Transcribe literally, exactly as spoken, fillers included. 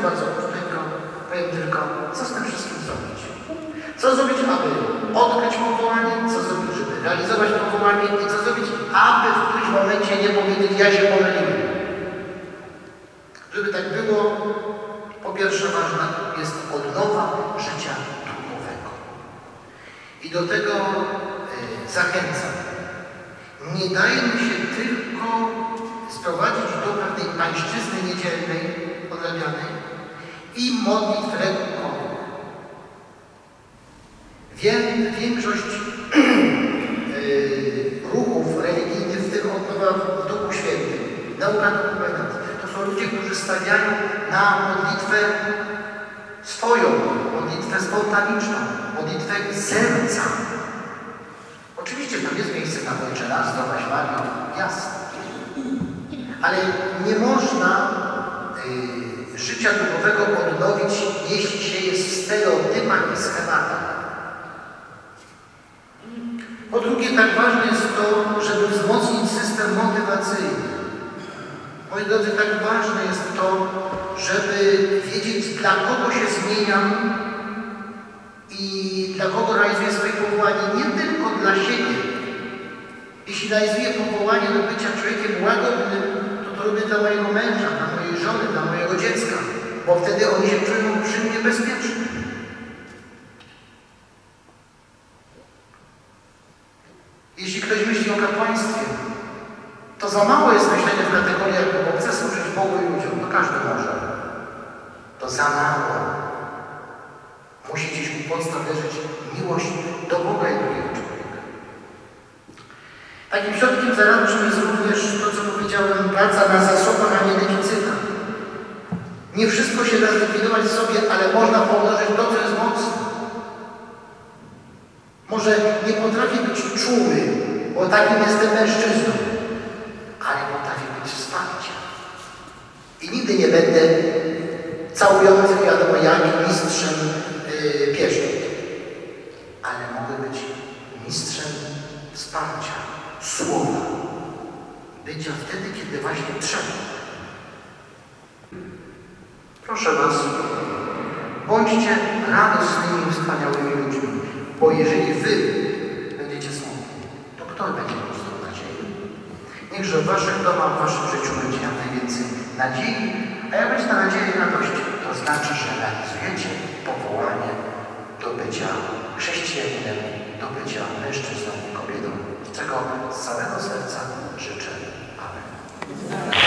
bardzo krótko, powiem tylko, co z tym wszystkim zrobić. Co zrobić, aby odkryć powołanie, co zrobić, żeby realizować powołanie i co zrobić, aby w którymś momencie nie powiedzieć, ja się pomyliłem. Żeby tak było, po pierwsze ważna jest odnowa życia duchowego. I do tego y, zachęcam. Nie dajmy się tylko sprowadzić do pewnej pańszczyzny niedzielnej, odrabianej i modlitw regułkowych. Większość yy, ruchów religijnych, w tym odnowa w Duchu Świętym, nauka dokumentat, to są ludzie, którzy stawiają na modlitwę swoją, modlitwę spontaniczną, modlitwę serca. Oczywiście tam jest miejsce na Ojcze Nasz, Zdrowaś Mario, jasne. Ale nie można y, życia duchowego odnowić, jeśli się jest w stereotypach i schematach. Po drugie, tak ważne jest to, żeby wzmocnić system motywacyjny. Moi drodzy, tak ważne jest to, żeby wiedzieć, dla kogo się zmieniam i dla kogo realizuję swoje powołanie, nie tylko dla siebie. Jeśli realizuję powołanie do bycia człowiekiem łagodnym, to to robię dla mojego męża, dla mojej żony, dla mojego dziecka, bo wtedy oni się czują przy mnie bezpiecznie. Jeśli ktoś myśli o kapłaństwie, to za mało jest myślenia w kategoriach, bo chcę służyć Bogu i ludziom, to każdy może. To za mało. Musi gdzieś u podstaw leżeć miłość do Boga i drugiego człowieka. Takim środkiem zaradczym jest również to, co powiedziałem, praca na zasobach, a nie deficytach. Nie wszystko się da zlikwidować w sobie, ale można pomnożyć to, co jest mocne. Może nie potrafię być czuły, bo takim jestem mężczyzną, ale potrafię być wsparciem. I nigdy nie będę całującym, wiadomo jak, mistrzem yy, pieszczot. Ale mogę być mistrzem wsparcia, słowa, bycia wtedy, kiedy właśnie trzeba. Proszę Was, bądźcie radosnymi, wspaniałymi ludźmi, bo jeżeli Wy będziecie smutni, to kto będzie miał nadziei? Niechże w Waszych domach, w Waszym życiu będzie jak najwięcej nadziei, a jak będzie ta nadzieja i radość, to znaczy, że realizujecie powołanie do bycia chrześcijaninem, do bycia mężczyzną i kobietą, czego z całego serca życzę. Amen.